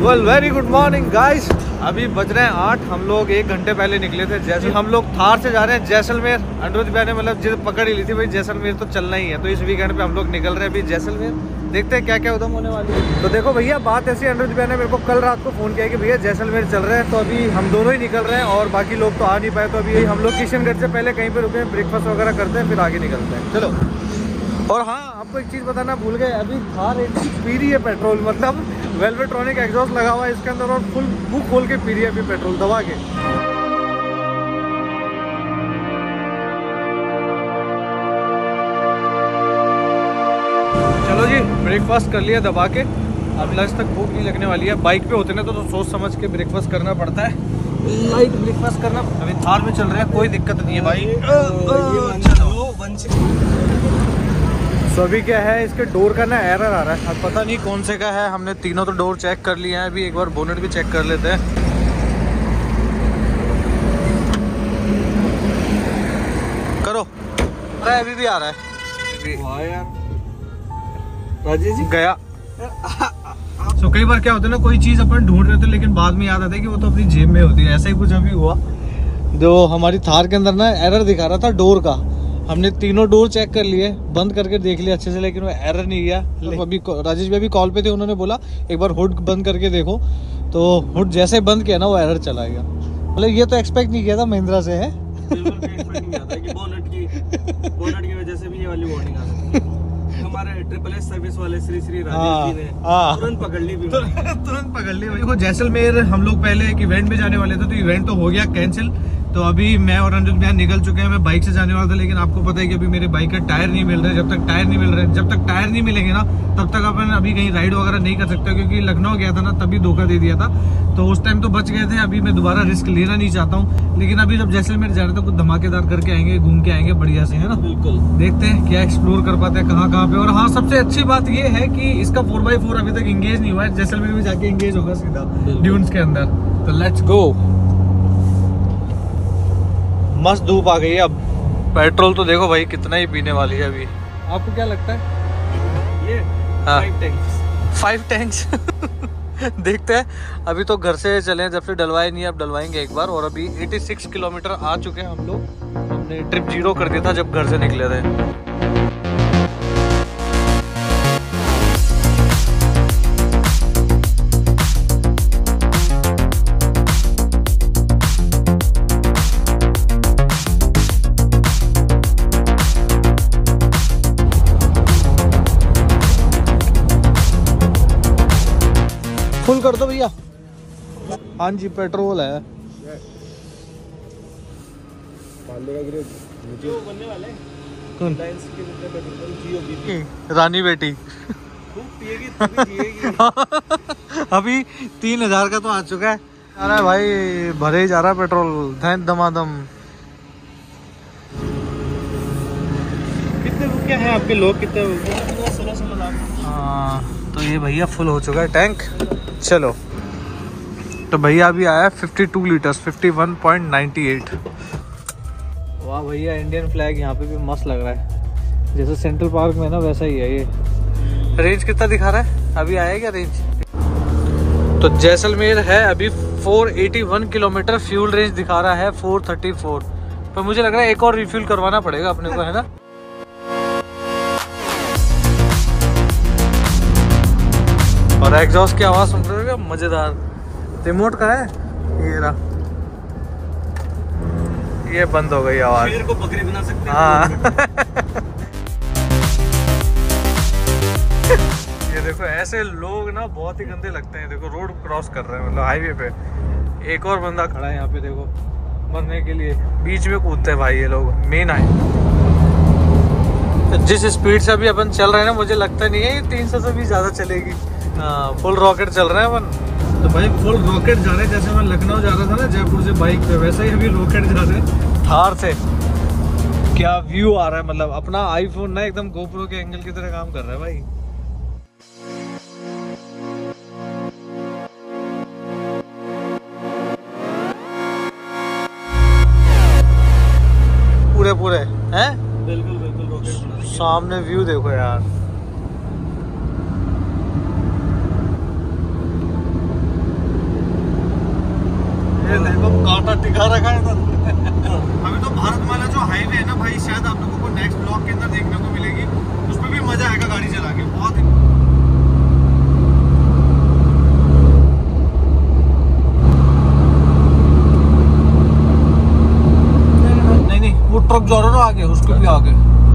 Well very good morning guys. अभी बज रहे हैं 8। हम लोग 1 घंटे पहले निकले थे। जैसे हम लोग थार से जा रहे हैं जैसलमेर। अनुरुद्ध भैया ने मतलब जिद पकड़ ही ली थी भाई जैसलमेर तो चलना ही है, तो इस वीकेंड पे हम लोग निकल रहे हैं अभी जैसलमेर। देखते हैं क्या क्या उधम होने वाली है। तो देखो भैया बात ऐसी, अनुरुद्ध भैया ने मेरे को कल रात को फ़ोन किया कि भैया जैसलमेर चल रहे हैं, तो अभी हम दोनों ही निकल रहे हैं और बाकी लोग तो आ नहीं पाए। तो अभी हम लोग किशनगढ़ से पहले कहीं पर रुके, ब्रेकफास्ट वगैरह करते हैं, फिर आगे निकलते हैं। चलो। और हाँ, आपको एक चीज़ बताना भूल गए, अभी थार एक पी रही है पेट्रोल, मतलब वेल्वेट्रॉनिक एग्जॉस्ट लगा हुआ है इसके अंदर और फुल मुँह खोल के पी रही है अभी पेट्रोल दबा के। चलो जी, ब्रेकफास्ट कर लिया दबा के। अब लंच तक भूख नहीं लगने वाली है। बाइक पे होते ना तो सोच समझ के ब्रेकफास्ट करना पड़ता है, लाइट ब्रेकफास्ट करना। अभी थार में चल रहे हैं, कोई दिक्कत नहीं है भाई। तो अभी क्या है, इसके डोर का ना एरर आ रहा है, अब पता नहीं कौन से का है। हमने तीनों तो डोर चेक कर लिए हैं, अभी एक बार बोनेट भी चेक कर लेते हैं। करो। अरे अभी भी आ रहा है। राजेश जी गया। तो कई बार क्या होता है ना, कोई चीज़ अपन ढूंढ रहे थे लेकिन बाद में याद आता है कि वो तो अपनी जेब में होती है। ऐसा ही कुछ अभी हुआ, जो हमारी थार के अंदर ना एरर दिखा रहा था डोर का। हमने तीनों डोर चेक कर लिए, बंद करके देख लिया अच्छे से, लेकिन वो एरर नहीं गया। अभी राजेश भाई भी कॉल पे थे, उन्होंने बोला एक बार हुड बंद करके देखो, तो हुड जैसे बंद किया ना वो एरर चला गया। मतलब ये तो एक्सपेक्ट नहीं किया था महिंद्रा से, है बोनेट की वजह से भी ये वाली वार्निंग आ सकती है। हमारे ट्रिपल एस सर्विस वाले श्री श्री राजेश जी ने तुरंत पकड़ ली। तुरंत पकड़ ली। देखो जैसलमेर हम लोग पहले एक इवेंट में जाने वाले थे, तो इवेंट तो हो गया कैंसिल। तो अभी मैं और अनुरुद्ध भैया निकल चुके हैं। मैं बाइक से जाने वाला था, लेकिन आपको पता है कि अभी मेरे बाइक का टायर नहीं मिल रहा है। जब तक टायर नहीं मिलेंगे ना, तब तक अपन अभी कहीं राइड वगैरह नहीं कर सकते, क्योंकि लखनऊ गया था ना तभी धोखा दे दिया था। तो उस टाइम तो बच गए थे, अभी मैं दोबारा रिस्क लेना नहीं चाहता हूँ। लेकिन अभी जब जैसलमेर जा रहे थे, कुछ धमाकेदार करके आएंगे, घूम के आएंगे बढ़िया से, है ना। बिल्कुल, देखते हैं क्या एक्सप्लोर कर पाते हैं कहाँ पे। और हाँ, सबसे अच्छी बात ये है कि इसका 4x4 अभी तक इंगेज नहीं हुआ है। जैसलमेर में जाके इंगेज होगा सीधा ड्यून्स के अंदर। तो लेट्स गो। मस्त धूप आ गई है। अब पेट्रोल तो देखो भाई कितना ही पीने वाली है अभी। आपको क्या लगता है? ये 5 टैंक्स देखते हैं। अभी तो घर से चले, जब से डलवाए नहीं, अब डलवाएंगे एक बार। और अभी 86 किलोमीटर आ चुके हैं हम लोग। हमने ट्रिप 0 कर दिया था जब घर से निकले थे। फुल कर दो भैया। हाँ जी, पेट्रोल है। कौन? रानी बेटी अभी 3000 का तो आ चुका है। अरे भाई भरे ही जा रहा है पेट्रोल, धैन दमादम। कितने रुपये हैं आपके लोग? कितने 16 लाख। हाँ, तो ये भैया फुल हो चुका है टैंक। चलो, तो भैया अभी आया 52 लीटर्स, 51.98। वाह भैया, इंडियन फ्लैग यहाँ पे भी मस्त लग रहा है, जैसे सेंट्रल पार्क में ना वैसा ही है ये। रेंज कितना दिखा रहा है? अभी आया क्या रेंज? तो जैसलमेर है अभी 481 किलोमीटर, फ्यूल रेंज दिखा रहा है 434। पर मुझे लग रहा है एक और रिफ्यूल करवाना पड़ेगा अपने को, है ना। और एग्जॉस्ट की आवाज सुन रहे हो, मजेदार। रिमोट का है ये रहा, ये बंद हो गई आवाज। शेर को बकरी बना सकते हैं। हाँ ये देखो, ऐसे लोग ना बहुत ही गंदे लगते हैं। देखो रोड क्रॉस कर रहे हैं, मतलब हाईवे पे। एक और बंदा खड़ा है यहाँ पे, देखो मरने के लिए बीच में कूदते हैं भाई ये लोग। मेन है जिस स्पीड से अभी अपन चल रहे हैं ना, मुझे लगता नहीं है ये 300 से भी ज्यादा चलेगी। हाँ, फुल रॉकेट चल रहे हैं अपन। तो भाई फुल रॉकेट जा रहे हैं, जैसे मैं लखनऊ जा रहा था ना जयपुर से बाइक पे, वैसे ही अभी रॉकेट जा रहे हैं थार से। क्या व्यू आ रहा है, मतलब अपना आईफोन ना एकदम गोप्रो के एंगल की तरह काम कर रहा है भाई। पूरे हैं। बिल्कुल रॉकेट सामने व्यू देखो यार। ये देखो कांटा टिका रखा है इधर। अभी तो भारतमाला जो हाईवे है ना भाई, शायद आप लोगों को नेक्स्ट ब्लॉग के अंदर देखने को मिलेगी, उसमें भी मजा आएगा गाड़ी चला के, बहुत ही। नहीं वो ट्रक जा रहा है ना आगे, उसके भी आगे।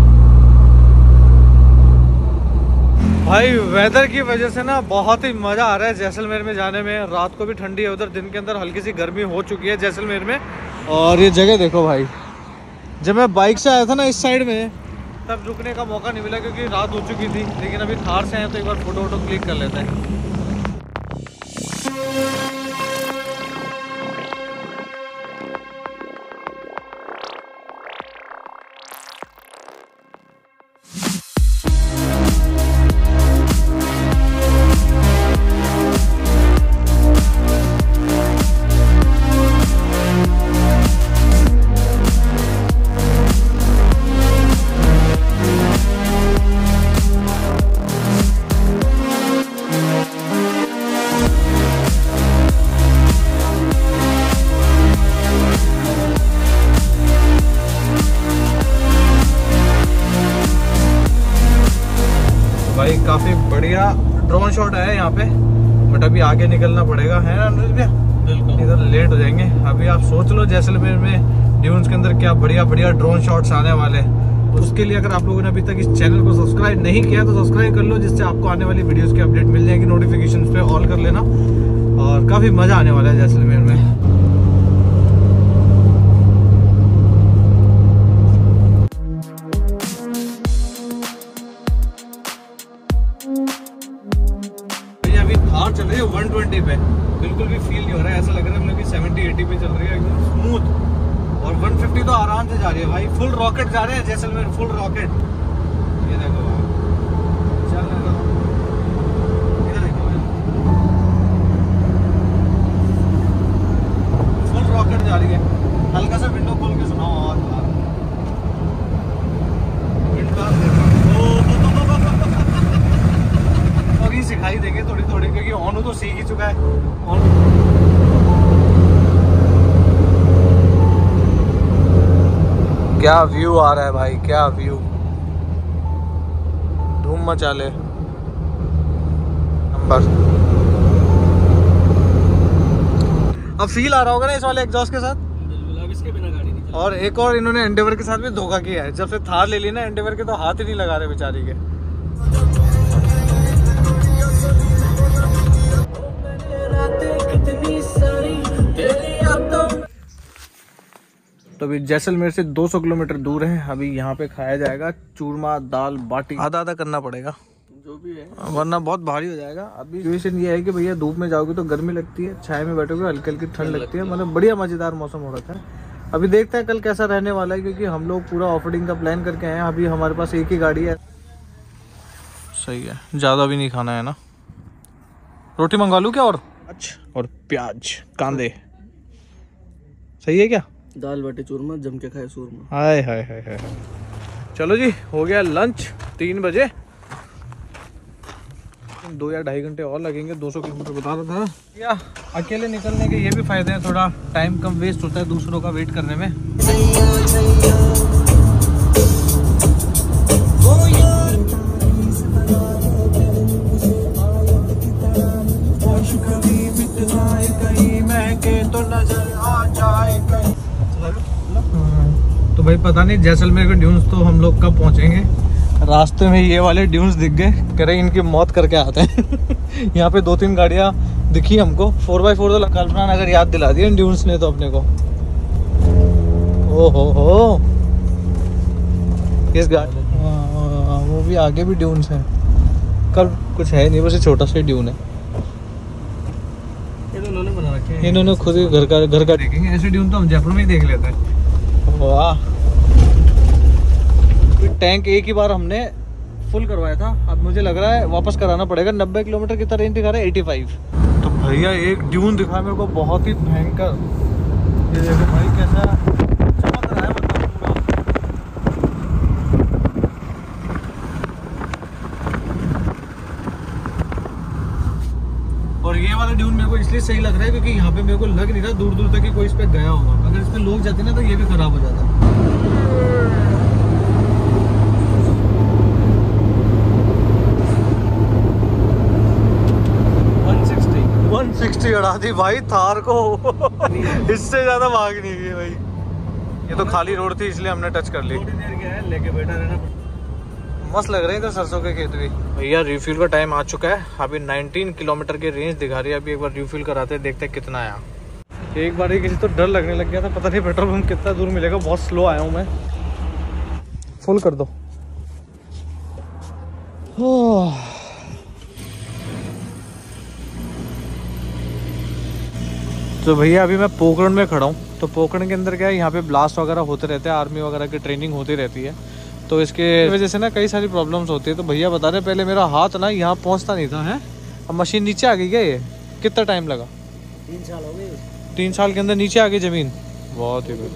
भाई वेदर की वजह से ना बहुत ही मज़ा आ रहा है जैसलमेर में जाने में। रात को भी ठंडी है उधर, दिन के अंदर हल्की सी गर्मी हो चुकी है जैसलमेर में। और ये जगह देखो भाई, जब मैं बाइक से आया था ना इस साइड में, तब रुकने का मौका नहीं मिला क्योंकि रात हो चुकी थी। लेकिन अभी थार से आए तो एक बार फोटो वोटो क्लिक कर लेते हैं। भाई काफी बढ़िया ड्रोन शॉट है यहाँ पे, बट अभी आगे निकलना पड़ेगा, है ना अनुज भैया? बिल्कुल, इधर लेट हो जाएंगे। अभी आप सोच लो जैसलमेर में ड्यून्स के अंदर क्या बढ़िया बढ़िया ड्रोन शॉट्स आने वाले हैं। उसके लिए अगर आप लोगों ने अभी तक इस चैनल को सब्सक्राइब नहीं किया तो सब्सक्राइब कर लो, जिससे आपको आने वाली वीडियोस की अपडेट मिल जाएगी। नोटिफिकेशन पे ऑल कर लेना, और काफी मजा आने वाला है जैसलमेर में। चल रही है 120 पे, बिल्कुल भी फील नहीं हो रहा है, ऐसा लग रहा है मतलब कि 70-80 पे चल रही है एकदम स्मूथ। और 150 तो आराम से जा रही है भाई, फुल रॉकेट जा रहे हैं जैसलमेर, फुल रॉकेट। ये देखो भाई, चल इधर देखो भाई, फुल रॉकेट जा रही है। हल्का सा विंडो खोल के सुनाओ और सिखाई देंगे थोड़ी थोड़ी, क्योंकि ऑन तो सीख ही चुका है। क्या व्यू आ रहा है भाई, क्या व्यू, धूम मचा ले नंबर। अब फील आ रहा होगा ना इस वाले एग्जॉस्ट के साथ, अब इसके बिना गाड़ी नहीं। और एक और इन्होंने एंडेवर के साथ भी धोखा किया है। जब से थार ले ली ना एंडेवर के, तो हाथ ही नहीं लगा रहे बेचारी के। तो अभी जैसलमेर से 200 किलोमीटर दूर है। अभी यहाँ पे खाया जाएगा चूरमा दाल बाटी, आधा आधा करना पड़ेगा जो भी है, वरना बहुत भारी हो जाएगा। अभी सिचुएशन ये है कि भैया धूप में जाओगे तो गर्मी लगती है, छाया में बैठोगे हल्की हल्की ठंड लगती है। मतलब बढ़िया मजेदार मौसम हो रखा है। अभी देखते हैं कल कैसा रहने वाला है, क्योंकि हम लोग पूरा ऑफ रोडिंग का प्लान करके आए हैं। अभी हमारे पास एक ही गाड़ी है। सही है, ज़्यादा भी नहीं खाना है ना। रोटी मंगवा लूँ क्या? और प्याज कांदे, सही है क्या? दाल बाटी चूरमा जम के खाए चूरमा। हाय हाय हाय हाय। चलो जी, हो गया लंच 3 बजे। 2 या 2.5 घंटे और लगेंगे। 200 किलोमीटर बता रहा था। या अकेले निकलने के ये भी फायदे हैं, थोड़ा टाइम कम वेस्ट होता है दूसरों का वेट करने में। तो भाई पता नहीं जैसलमेर के ड्यून्स तो हम लोग कब पहुंचेंगे। रास्ते में ये वाले ड्यून्स दिख गए, कह रहे इनकी मौत करके आते हैं। यहाँ पे 2-3 गाड़ियाँ दिखी हमको। 4x4 तो कल्पना नगर याद दिला दी इन ड्यून्स ने तो अपने को। ओ हो इस गाड़ी, वो भी आगे भी ड्यून्स हैं। कल कुछ है नहीं, बस छोटा सा ड्यून है। ये तो इन्होंने बना रखे हैं, इन्होंने खुद ही घर का देखेंगे। ऐसे ड्यून तो हम जयपुर में ही देख लेते हैं। वाह, टैंक एक ही बार हमने फुल करवाया था। अब मुझे लग रहा है वापस कराना पड़ेगा। 90 किलोमीटर की रेंज दिखा रहा है 85। तो भैया एक ड्यून दिखा मेरे को बहुत ही भयंकर। ये देखो भाई कैसा चमक रहा है, मतलब पूरा। और ये वाला ड्यून मेरे को इसलिए सही लग रहा है क्योंकि यहाँ पे मेरे को लग नहीं रहा दूर दूर तक कि कोई इस पे गया होगा। अगर इस पे लोग जाते ना तो ये भी खराब हो जाता। 160 उड़ा दी भाई थार को। इससे ज्यादा भाग नहीं गई भाई। ये तो खाली रोड थी इसलिए हमने टच कर ली। थोड़ी देर क्या है, लेके बैठा रहना। मस्त लग रहे हैं इधर सरसों के खेत भी। भैया रिफ्यूल का टाइम आ चुका है। अभी 19 किलोमीटर की रेंज दिखा रही है। अभी एक बार रिफ्यूल कराते हैं, देखते हैं कितना आया। एक बार ही किसी तो डर लगने लग गया था, पता नहीं पेट्रोल पंप कितना दूर मिलेगा। बहुत स्लो आया हूँ मैं। फुल कर दो। तो भैया अभी मैं पोखरण में खड़ा हूँ। तो पोखरण के अंदर क्या है, यहाँ पे ब्लास्ट वगैरह होते रहते हैं, आर्मी वगैरह की ट्रेनिंग होती रहती है। तो इसके वजह से ना कई सारी प्रॉब्लम्स होती है। तो भैया बता रहे पहले मेरा हाथ ना यहाँ पहुँचता नहीं था है। अब मशीन नीचे आ गई क्या? ये कितना टाइम लगा? 3 साल हो गए। 3 साल के अंदर नीचे आ गई जमीन। बहुत ही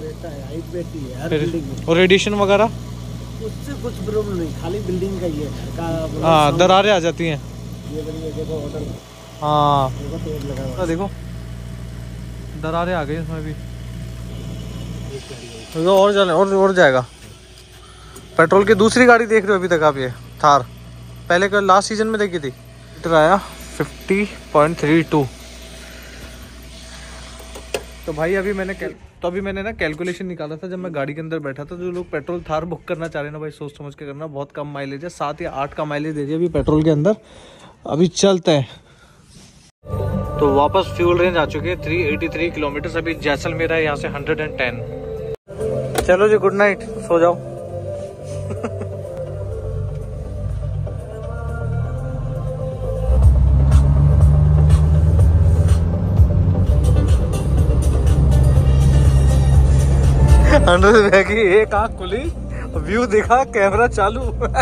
और रेडिएशन वगैरह उससे कुछ प्रॉब्लम नहीं, खाली बिल्डिंग का ही है। हाँ दरारें आ जाती हैं। ये देखो होटल। हाँ देखो देखो दरारें आ गई इसमें भी। तो और चले और जाएगा। पेट्रोल की दूसरी गाड़ी देख रहे हो अभी तक आप? ये थार पहले का लास्ट सीजन में देखी थी। लीटर आया 50.32। तो भाई अभी मैंने ना कैलकुलेशन निकाला था जब मैं गाड़ी के अंदर बैठा था। जो लोग पेट्रोल थार बुक करना चाह रहे हैं ना भाई, सोच समझ के करना। बहुत कम माइलेज है, 7 या 8 का माइलेज दे दिया अभी पेट्रोल के अंदर। अभी चलते हैं। तो वापस फ्यूल रेंज आ चुकी है 383 किलोमीटर। अभी जैसलमेर है यहाँ से 110। चलो जी गुड नाइट, सो जाओ। की एक आंख खुली, व्यू दिखा, कैमरा चालू।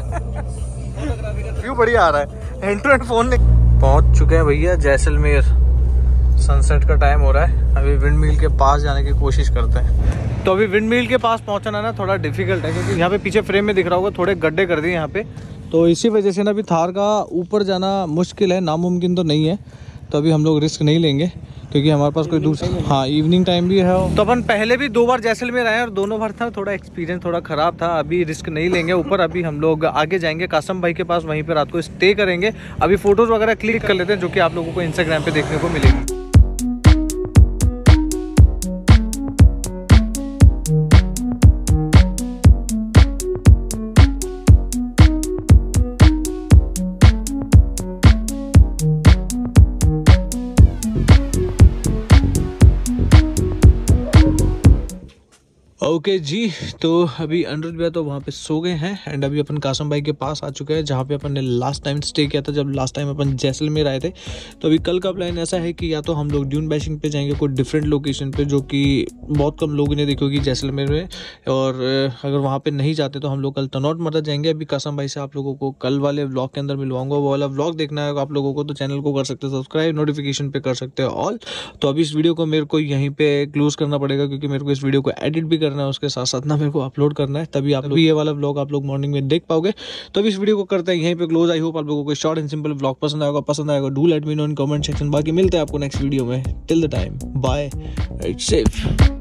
व्यू बढ़िया आ रहा है। हैंड टू हैंड फोन ने पहुंच चुके हैं भैया जैसलमेर। सनसेट का टाइम हो रहा है। अभी विंड मिल के पास जाने की कोशिश करते हैं। तो अभी विंड मिल के पास पहुंचना ना थोड़ा डिफिकल्ट है क्योंकि यहाँ पे पीछे फ्रेम में दिख रहा होगा थोड़े गड्ढे कर दिए यहाँ पे। तो इसी वजह से ना अभी थार का ऊपर जाना मुश्किल है, नामुमकिन तो नहीं है। तो अभी हम लोग रिस्क नहीं लेंगे क्योंकि हमारे पास कोई दूसरा, हाँ इवनिंग टाइम भी है। तो अपन पहले भी 2 बार जैसलमेर आए और दोनों बार था थोड़ा एक्सपीरियंस थोड़ा ख़राब था। अभी रिस्क नहीं लेंगे ऊपर। अभी हम लोग आगे जाएंगे कासम भाई के पास, वहीं पर रात को स्टे करेंगे। अभी फ़ोटोज़ वगैरह क्लिक कर लेते हैं जो कि आप लोगों को इंस्टाग्राम पे देखने को मिलेगी। ओके जी, तो अभी अनुरुद्ध भैया तो वहाँ पे सो गए हैं एंड अभी अपन कासम भाई के पास आ चुके हैं जहाँ पे अपन ने लास्ट टाइम स्टे किया था जब लास्ट टाइम अपन जैसलमेर आए थे। तो अभी कल का प्लान ऐसा है कि या तो हम लोग ड्यून बैशिंग पे जाएंगे कोई डिफरेंट लोकेशन पे जो कि बहुत कम लोगों ने देखी होगी जैसलमेर में, और अगर वहाँ पर नहीं जाते तो हम लोग कल तनौट मरदा जाएंगे। अभी कासम भाई से आप लोगों को कल वाले व्लॉग के अंदर मिलवाऊंगा। वो वाला व्लॉग देखना है आप लोगों को तो चैनल को कर सकते हो सब्सक्राइब, नोटिफिकेशन पे कर सकते हो ऑल। तो अभी इस वीडियो को मेरे को यहीं पे क्लोज करना पड़ेगा क्योंकि मेरे को इस वीडियो को एडिट भी करना है, उसके साथ साथ ना मेरे को अपलोड करना है, तभी आप लोग ये वाला व्लॉग आप लोग मॉर्निंग में देख पाओगे। तो अभी इस वीडियो को करते हैं यहीं पे क्लोज। आई होप आप लोगों को शॉर्ट एंड सिंपल व्लॉग पसंद आएगा। Do let me know in comment section. बाकी मिलते हैं आपको नेक्स्ट वीडियो में। Till the time bye, it's safe.